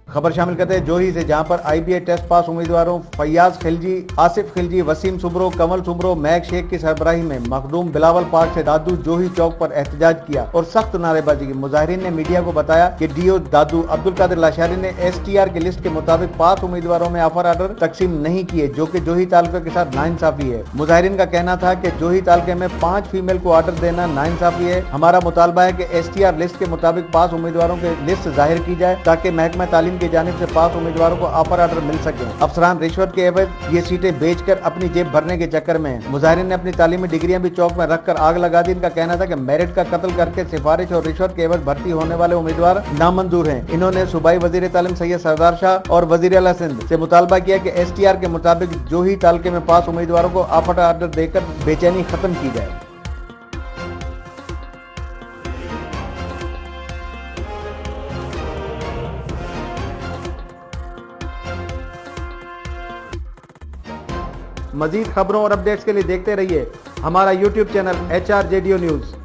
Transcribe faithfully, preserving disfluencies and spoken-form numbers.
खबर शामिल करते हैं जोही से, जहां पर आई बी ए टेस्ट पास उम्मीदवारों फैयाज खिलजी, आसिफ खिलजी, वसीम सुब्रो, कमल सुब्रो, मैक शेख की सरबराही में मखदूम बिलावल पार्क से दादू जोही चौक पर एहतजाज किया और सख्त नारेबाजी की। मुजाहिरीन ने मीडिया को बताया कि डीओ दादू अब्दुल कादिर लाशारी ने एस टी आर की लिस्ट के मुताबिक पास उम्मीदवारों में ऑफर ऑर्डर तकसीम नहीं किए, जो कि जोही तालुके के साथ नाइंसाफी है। मुजाहिरीन का कहना था कि जोही तालुके में पांच फीमेल को ऑर्डर देना नाइंसाफी है। हमारा मुतालबा है कि एस टी आर लिस्ट के मुताबिक पास उम्मीदवारों की लिस्ट जाहिर की जाए ताकि महकमा तालीम की जानिब से पास उम्मीदवारों को ऑफर ऑर्डर मिल सके। अफसरान रिश्वत के एवज ये सीटें बेचकर अपनी जेब भरने के चक्कर में हैं। मुजाहिरीन ने अपनी तालीमी डिग्रियां भी चौक में रखकर आग लगा दी। इनका कहना था कि मेरिट का कत्ल करके सिफारिश और रिश्वत के एवज भर्ती होने वाले उम्मीदवार नामंजूर हैं। इन्होंने सूबाई वजीर तालीम सैयद सरदार शाह और वजीर आला सिंध से मुतालबा किया कि एस टी आर के मुताबिक जोही तालुके में पास उम्मीदवारों को ऑफर ऑर्डर देकर बेचैनी खत्म की जाए। मजीद खबरों और अपडेट्स के लिए देखते रहिए हमारा YouTube channel H R J D O news.